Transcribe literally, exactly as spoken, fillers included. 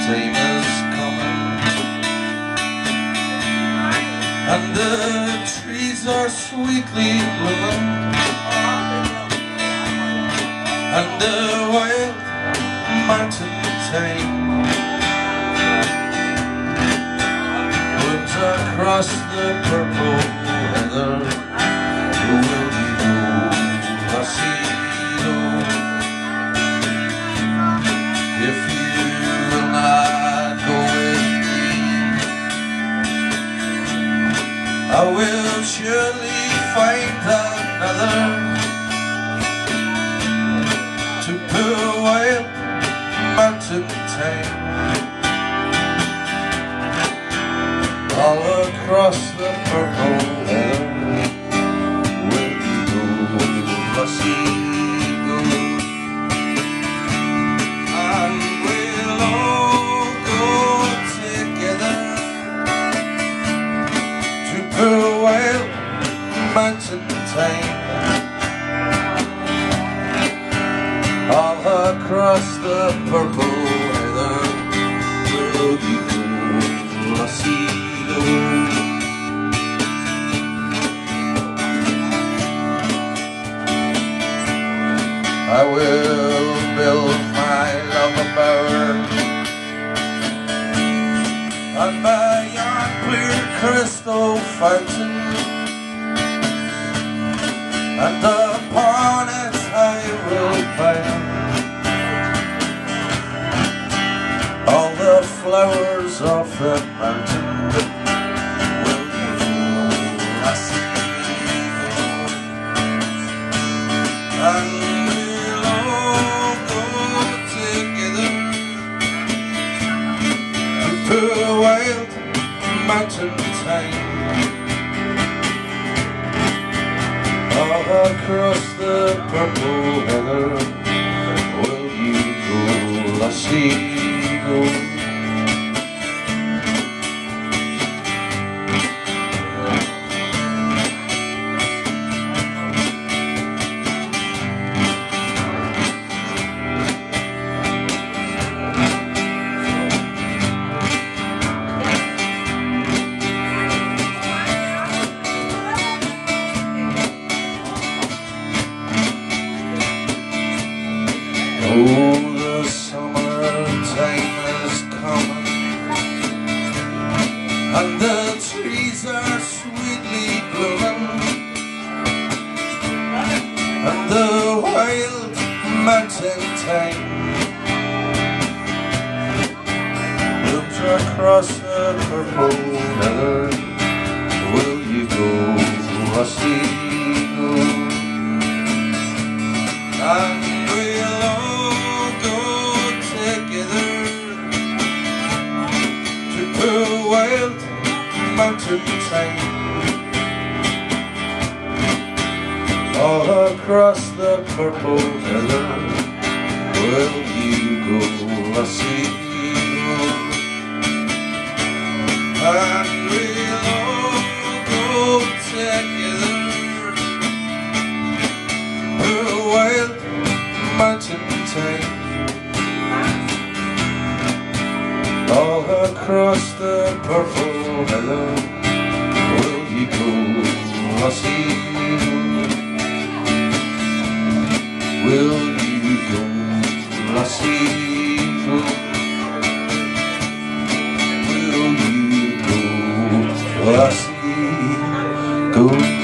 Thyme is coming, and the trees are sweetly blooming, and the wild mountain thyme blooms across the purple heather. Will you go, Lassie, if you will not go with me? I will surely find another to poor wild mountain thyme all across the purple heather. Will you go, Lassie, go? And we'll all go together to poor wild mountain thyme all across the purple heather. Will you go, Lassie, go? I will build my love bower and by yon clear crystal fountain, and upon it I will plant all the flowers of the mountain. Will you go, Lassie, and we'll all go together to poor wild mountain thyme all across the purple heather. Will you go, Lassie, go? Oh, the summertime is coming, and the trees are sweetly blooming, and the wild mountain thyme blooms across the purple heather. Will you go, Lassie, go? And we'll all go together to poor wild mountain thyme all across the purple heather. Will you go, Lassie, go? And we'll all go together poor wild mountain thyme all across the purple heather. Will you go, Lassie, go? Will you go, Lassie, go? Will you go, Lassie, go?